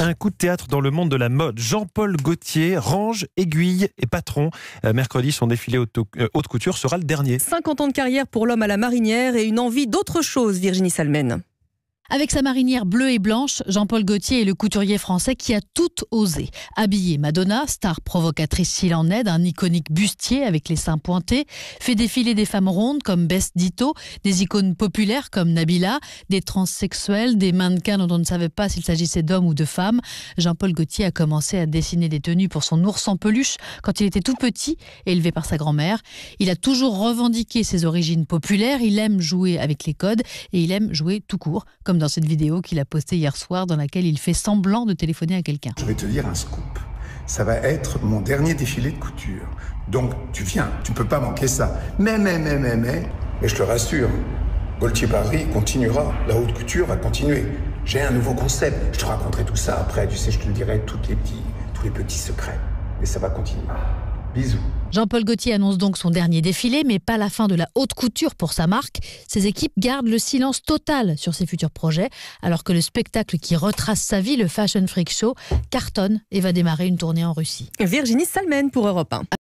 Un coup de théâtre dans le monde de la mode. Jean-Paul Gaultier, range, aiguille et patron. Mercredi, son défilé haute couture sera le dernier. 50 ans de carrière pour l'homme à la marinière et une envie d'autre chose, Virginie Salmen. Avec sa marinière bleue et blanche, Jean-Paul Gaultier est le couturier français qui a tout osé. Habiller Madonna, star provocatrice s'il en est, d'un iconique bustier avec les seins pointés, fait défiler des femmes rondes comme Bess Ditto, des icônes populaires comme Nabila, des transsexuels, des mannequins dont on ne savait pas s'il s'agissait d'hommes ou de femmes. Jean-Paul Gaultier a commencé à dessiner des tenues pour son ours en peluche quand il était tout petit, élevé par sa grand-mère. Il a toujours revendiqué ses origines populaires, il aime jouer avec les codes et il aime jouer tout court, comme dans cette vidéo qu'il a postée hier soir dans laquelle il fait semblant de téléphoner à quelqu'un. Je vais te dire un scoop. Ça va être mon dernier défilé de couture. Donc tu viens, tu peux pas manquer ça. Mais je te rassure, Gaultier Paris continuera. La haute couture va continuer. J'ai un nouveau concept. Je te raconterai tout ça après. Tu sais, je te le dirai tous les petits secrets. Mais ça va continuer. Bisous. Jean-Paul Gaultier annonce donc son dernier défilé, mais pas la fin de la haute couture pour sa marque. Ses équipes gardent le silence total sur ses futurs projets, alors que le spectacle qui retrace sa vie, le Fashion Freak Show, cartonne et va démarrer une tournée en Russie. Virginie Salmen pour Europe 1.